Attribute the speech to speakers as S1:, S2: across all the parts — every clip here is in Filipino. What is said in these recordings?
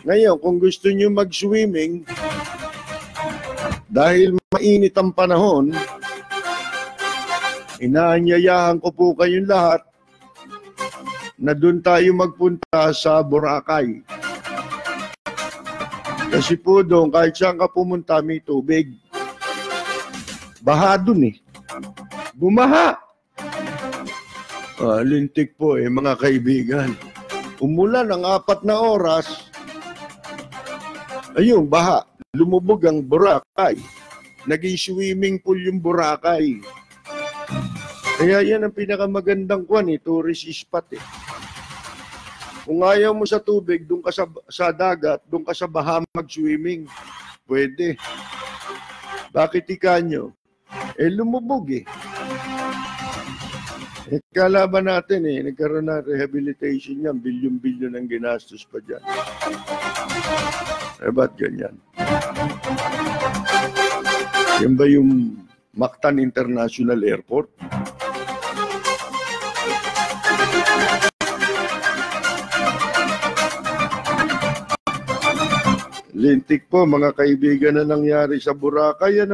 S1: Ngayon, kung gusto nyo mag-swimming, dahil mainit ang panahon, inaanyayahan ko po kayong lahat na doon tayo magpunta sa Boracay. Kasi po doon, kahit saan ka pumunta, may tubig. Baha doon eh. Bumaha. Lintik po mga kaibigan. Umulan ng 4 na oras. Ayun, baha. Lumubog ang Boracay. Naging swimming pool yung Boracay. Kaya yan ang pinakamagandang tourist spot eh. Kung ayaw mo sa tubig, doon ka sa dagat, doon ka sa baha mag-swimming. Pwede. Bakit ikanyo? Lumubog eh. Kalaban natin nagkaroon na rehabilitation yan, bilyon-bilyon ang ginastos pa dyan. Ba't ganyan? Yan ba yung Mactan International Airport? Lintik po mga kaibigan na nangyari sa Boracay,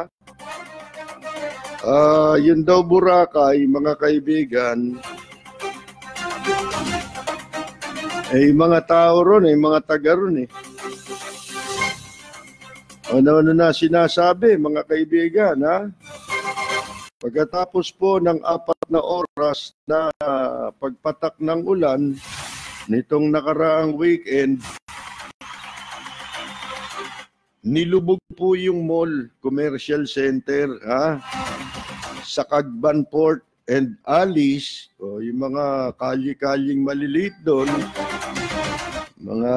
S1: yun daw Boracay, mga kaibigan, mga tao ron, mga taga ron Ano na sinasabi, mga kaibigan, Pagkatapos po ng 4 na oras na pagpatak ng ulan, nitong nakaraang weekend, nilubog po yung mall, commercial center, sa Cagban Port and Alice, yung mga kalye-kalyeng maliliit doon, mga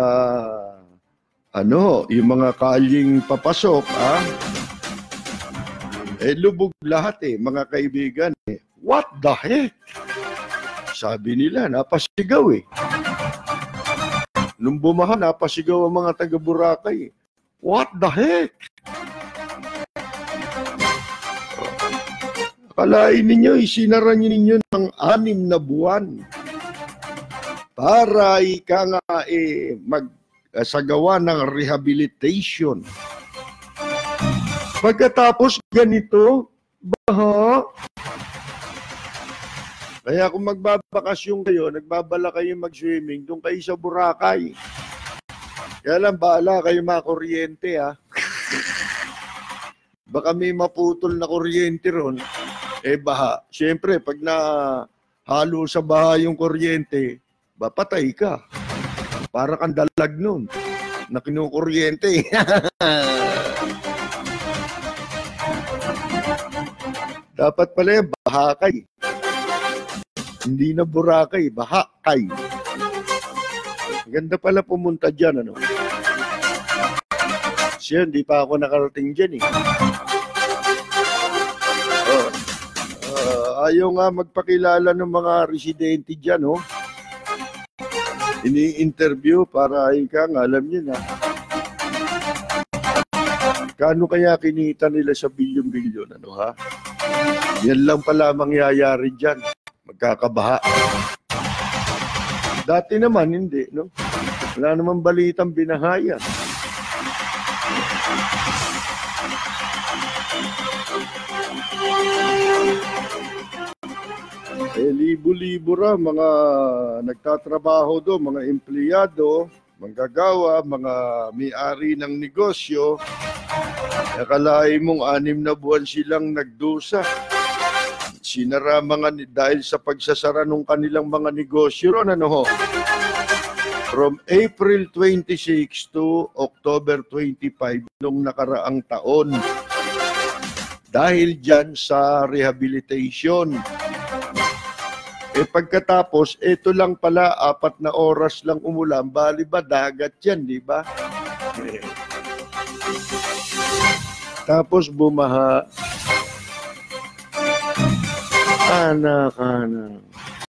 S1: yung mga kalyeng papasok, lubog lahat mga kaibigan. What the heck? Sabi nila, napasigaw Nung bumaha, napasigaw ang mga taga Boracay. What the heck? Akalain ninyo, isinara ninyo ng 6 na buwan para magsagawa ng rehabilitation. Pagkatapos ganito, baha. Kaya kung magbabakasyon kayo, nagbabala kayo mag-swimming, doon kayo sa Boracay. Kaya lang, bahala kayo makuryente Baka may maputol na kuryente ron. Baha. Siyempre, pag nahalo sa baha yung kuryente, patay ka. Para kang dalag nun na kinukuryente. Dapat pala Bahakay. Hindi na Boracay, Bahakay. Ganda pala pumunta dyan, Siya, hindi pa ako nakarating dyan ayaw nga magpakilala ng mga residente dyan, Ini-interview para alam niyo na. Kano kaya kinita nila sa bilyon-bilyon, Yan lang pala mangyayari dyan. Magkakabaha. Dati naman, hindi, Wala naman balitang binahayan. Libo-libo mga nagtatrabaho do, mga empleyado, manggagawa, mga may-ari ng negosyo. Akalain mong 6 na buwan silang nagdusa. Sinara dahil sa pagsasara ng kanilang mga negosyo ron, From April 26 to October 25 nung nakaraang taon. Dahil dyan sa rehabilitation. Pagkatapos, ito lang pala, 4 na oras lang umulan. Bali ba, dagat yan, di ba? Tapos bumaha. Anak.